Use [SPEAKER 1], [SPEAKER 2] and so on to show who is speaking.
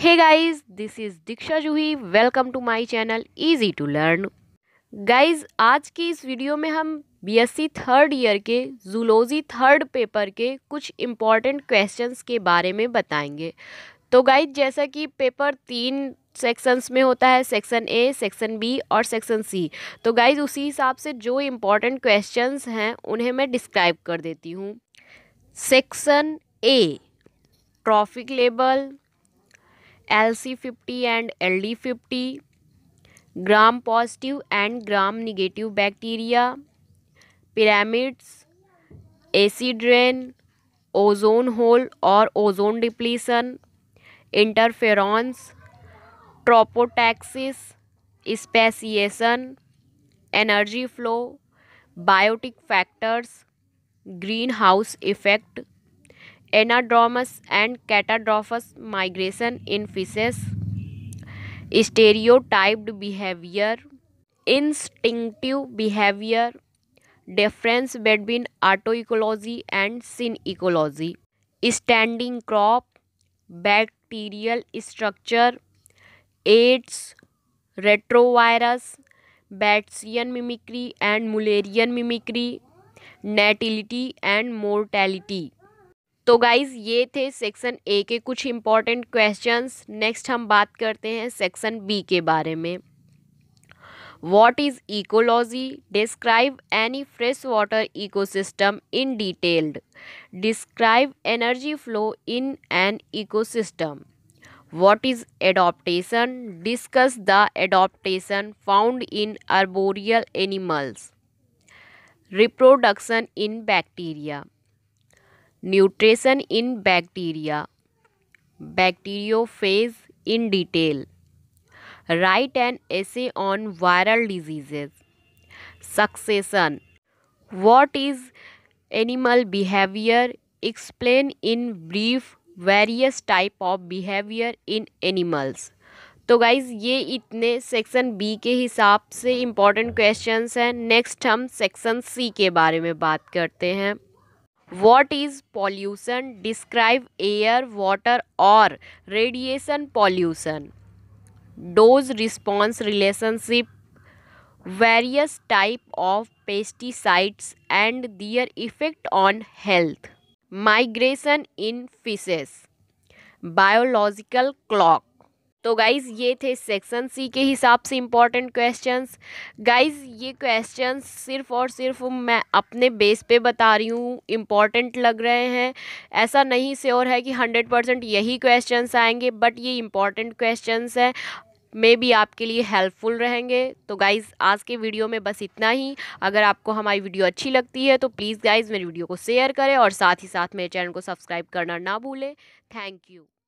[SPEAKER 1] Hey guys, this is Diksha Juhi. Welcome to my channel Easy to Learn. Guys आज की इस video में हम बीएससी थर्ड ईयर के जूलॉजी थर्ड पेपर के कुछ इम्पॉर्टेंट क्वेश्चंस के बारे में बताएंगे। तो गाइज जैसा कि पेपर 3 सेक्शंस में होता है, सेक्शन ए, सेक्शन बी और सेक्शन सी। तो गाइज उसी हिसाब से जो इम्पॉर्टेंट क्वेश्चंस हैं उन्हें मैं डिस्क्राइब कर देती हूँ। सेक्शन ए, ट्रॉफिक लेबल, LC50 and LD50, gram positive and gram negative bacteria, pyramids, acid rain, ozone hole or ozone depletion, interferons, tropotaxis, speciation, energy flow, biotic factors, greenhouse effect, anadromous and catadrophous migration in fishes, stereotyped behavior, instinctive behavior, difference between autoecology and synecology, standing crop, bacterial structure, AIDS, retrovirus, Batesian mimicry and Mullerian mimicry, natality and mortality। तो guys ये थे section A के कुछ important questions. Next हम बात करते हैं section B के बारे में। What is ecology? Describe any fresh water ecosystem in detailed. Describe energy flow in an ecosystem. What is adaptation? Discuss the adaptation found in arboreal animals. Reproduction in bacteria. Nutrition in bacteria, bacteriophage in detail. Write an essay on viral diseases. Succession. What is animal behavior? Explain in brief various type of behavior in animals. तो guys ये इतने section B के हिसाब से important questions हैं। Next हम section C के बारे में बात करते हैं। What is pollution? Describe air, water or radiation pollution. Dose response relationship, various type of pesticides and their effect on health. Migration in fishes, biological clock। तो guys ये थे सेक्शन सी के हिसाब से इम्पॉर्टेंट क्वेश्चंस। गाइज़ ये questions सिर्फ़ और सिर्फ मैं अपने बेस पे बता रही हूँ, इम्पॉर्टेंट लग रहे हैं। ऐसा नहीं श्योर है कि 100% यही क्वेश्चंस आएंगे, बट ये इम्पॉर्टेंट क्वेश्चंस हैं, मे बी आपके लिए हेल्पफुल रहेंगे। तो गाइज़ आज के वीडियो में बस इतना ही। अगर आपको हमारी वीडियो अच्छी लगती है तो प्लीज़ गाइज़ मेरी वीडियो को शेयर करें और साथ ही साथ मेरे चैनल को सब्सक्राइब करना ना भूलें। Thank you.